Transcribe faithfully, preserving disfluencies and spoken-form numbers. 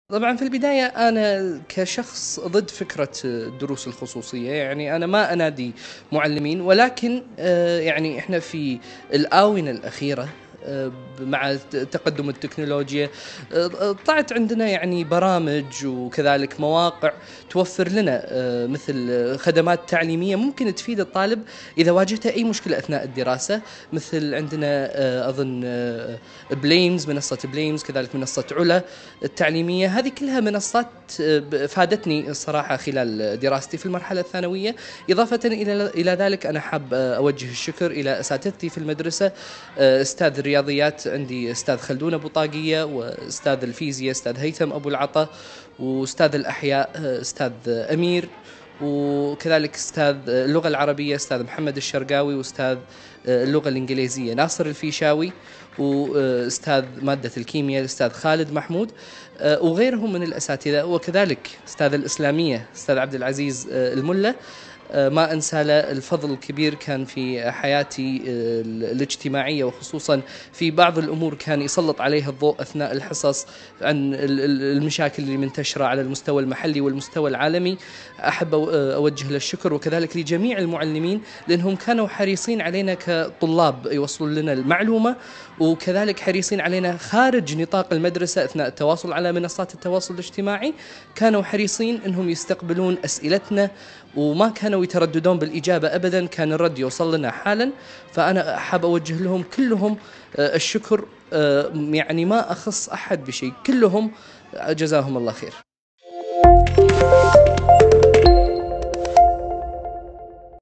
طبعًا في البداية أنا كشخص ضد فكرة الدروس الخصوصية، يعني أنا ما أنادي مُعلِّمين، ولكن آآ يعني إحنا في الآونة الأخيرة آآ ب مع ت تقدُّم التكنولوجيا آآ طلعت عندنا يعني برامج وكذلك مواقع توفّر لنا آآ مثل خدمات تعليمية ممكن تفيد الطالب إذا واجهته أي مشكلة أثناء الدراسة، مثل عندنا آآ أظن blames منصة blames كذلك منصة عُلَا التعليمية، هذه كلها منصات ب فادتني الصراحة خلال دراستي في المرحلة الثانوية، إضافةً إلى إلى ذلك أنا حاب أوجه الشكر إلى أساتذتي في المدرسة، آآ أستاذ الرياضيات عندي أستاذ خلدون أبو طاقية، وأستاذ الفيزياء أستاذ هيثم أبو العطا، وأستاذ الأحياء أستاذ أمير، وكذلك أستاذ اللغة العربية أستاذ محمد الشرقاوي، وأستاذ اللغة الإنجليزية ناصر الفيشاوي، وأستاذ مادة الكيميا الأستاذ خالد محمود، آآ وغيرهم من الأساتذة، وكذلك أستاذ الإسلامية أستاذ عبد العزيز آآ المُلّا، آآ ما أنسى له الفضل الكبير كان في حياتي ال الاجتماعية، وخصوصًا في بعض الأمور كان يسلّط عليها الضوء أثناء الحصص عن ال ال المشاكل اللي منتشرة على المستوى المحلي والمستوى العالمي، أحب أو أوجه له الشكر، وكذلك لجميع المُعلِّمين لأنهم كانوا حريصين علينا كطلاب يوصلون لنا المعلومة، وكذلك حريصين علينا خارج نطاق المدرسة أثناء التواصل على منصات التواصل الاجتماعي، كانوا حريصين إنهم يستقبلون أسئلتنا، وما كانوا يترددون بالإجابة أبدًا، كان الرد يوصل لنا حالًا، فأنا حاب أوجه لهم كلهم آآ الشكر، آآ يعني ما أخص أحد بشيء، كلهم جزاهم الله خير.